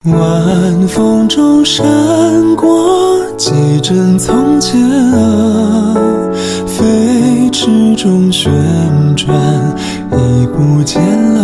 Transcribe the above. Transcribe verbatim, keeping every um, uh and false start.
晚风中闪过几帧从前啊，飞驰中旋转，已不见